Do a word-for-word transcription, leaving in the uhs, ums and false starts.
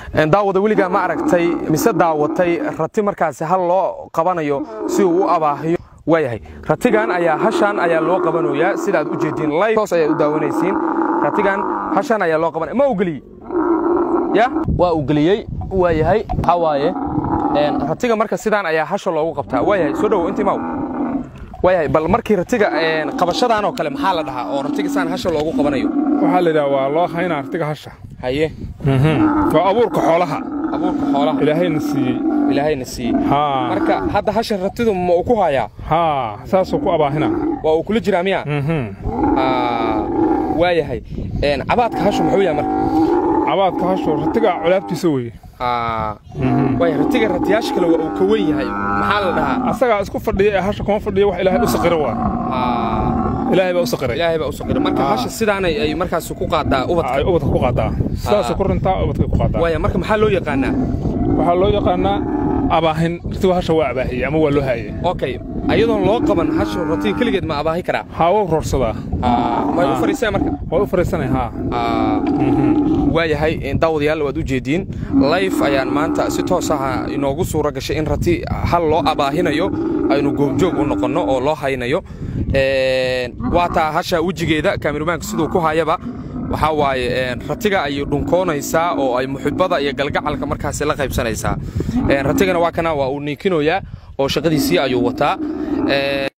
daawada weliga ma aragtay mise daawatay rati markaas hal loo qabanayo si uu u abaahiyo waayahay ratigan ayaa hashan ayaa loo qabanayaa sida aad u jeedin live toos ayaa u daawanaysiin ratigan hashan ayaa loo qabanay ma ogli ya waa ogliyay waayahay hawaaye een ratiga marka sidaan ayaa hasho loogu qabtaa waayahay soo dhaw intii maaw waayahay bal markii ratiga een qabashadan oo kale maxaa la dhahaa oo ratiga saan hasho loogu qabanayo waxa la yiraahdaa waa loo haynaa ratiga hasha haye mhm waa abuurka xoolaha abuurka xoolaha ilaahay nasiiyay ilaahay nasiiyay ha marka hadda hasha ratidu ma ku haayaa ha saas ku abaahina waa uu kula jiraa miya mhm ah waayahay een cabaadka hasho muxuu yahay marka cabaadka hasho ratiga culaabtiisa weey ah way ratiga ratiyaash kale waa uu ka weyn yahay maxaa la dhahaa asaga isku fadhiya hasho kuma fadhiya wax ilaahay u saqiro waa ah ilaahay baa u saqiray ilaahay baa u saqiray marka hasha sidaan ay markaas ku qaadaa ubadka ay ubadka ku qaadaa sidaas ku runtaa ubadka ku qaadaa way marka maxaa loo yaqaanaa waxa loo yaqaanaa abaahin ratiga hasha waa abaahiya ama waa loo haayay okay ayadoon loo qaban hasha ratiga kaligeed ma abaahi karaa ha oo roorsadaa ah ma u fariisay marka waa u fariisanay ha ah waayahay daawadayaal waad u jeedin live ayaan maanta si toos ah inoogu suura gashay in rati hal loo abaahinayo aynu goobjoog u noqono oo loo haynayo ee waata hasha wajigeeda kaamiramanka sidoo ku hayaba waxa waaye ratiga ay dhunkoonaysaa oo ay muxibada iyo galgacalka markaas la qaybsanaysaa ee ratigana waa kana waa uu niikinooya oo shaqadiisii ayuu wataa ee